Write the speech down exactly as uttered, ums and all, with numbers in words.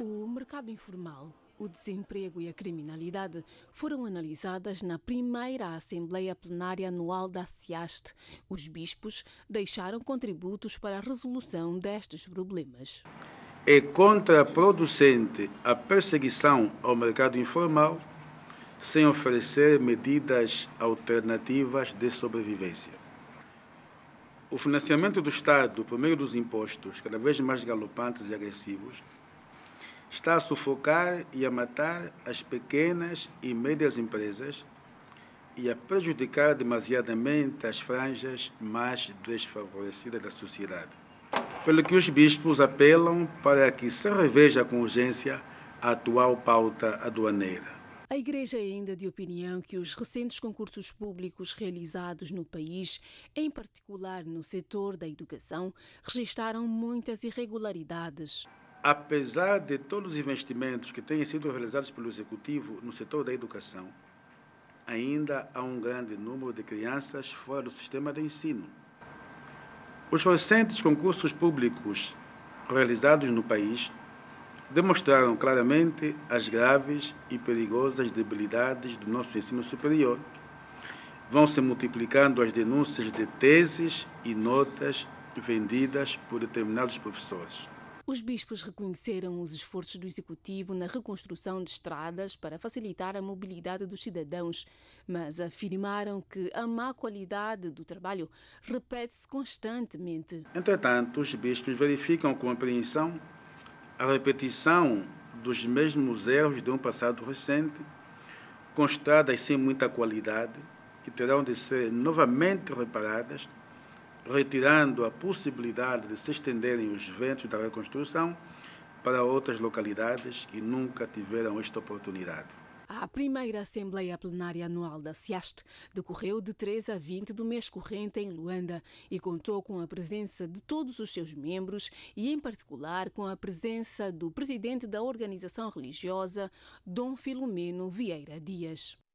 O mercado informal, o desemprego e a criminalidade foram analisadas na primeira Assembleia Plenária Anual da SIAST. Os bispos deixaram contributos para a resolução destes problemas. É contraproducente a perseguição ao mercado informal sem oferecer medidas alternativas de sobrevivência. O financiamento do Estado por meio dos impostos, cada vez mais galopantes e agressivos, está a sufocar e a matar as pequenas e médias empresas e a prejudicar demasiadamente as franjas mais desfavorecidas da sociedade. Pelo que os bispos apelam para que se reveja com urgência a atual pauta aduaneira. A Igreja é ainda de opinião que os recentes concursos públicos realizados no país, em particular no setor da educação, registraram muitas irregularidades. Apesar de todos os investimentos que têm sido realizados pelo Executivo no setor da educação, ainda há um grande número de crianças fora do sistema de ensino. Os recentes concursos públicos realizados no país demonstraram claramente as graves e perigosas debilidades do nosso ensino superior. Vão se multiplicando as denúncias de teses e notas vendidas por determinados professores. Os bispos reconheceram os esforços do Executivo na reconstrução de estradas para facilitar a mobilidade dos cidadãos, mas afirmaram que a má qualidade do trabalho repete-se constantemente. Entretanto, os bispos verificam com apreensão a repetição dos mesmos erros de um passado recente, com estradas sem muita qualidade, que terão de ser novamente reparadas, retirando a possibilidade de se estenderem os ventos da reconstrução para outras localidades que nunca tiveram esta oportunidade. A primeira Assembleia Plenária Anual da SIAST decorreu de treze a vinte do mês corrente em Luanda e contou com a presença de todos os seus membros e, em particular, com a presença do presidente da organização religiosa, Dom Filomeno Vieira Dias.